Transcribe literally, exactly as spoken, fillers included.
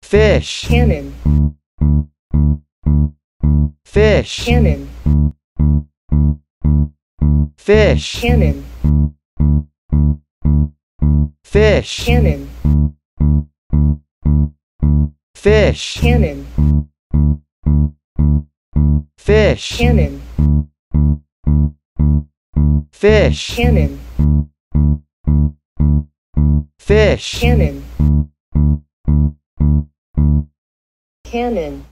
fish, cannon, fish, cannon, fish, cannon, fish, cannon, fish, cannon, fish, cannon, fish, cannon, fish, cannon, cannon.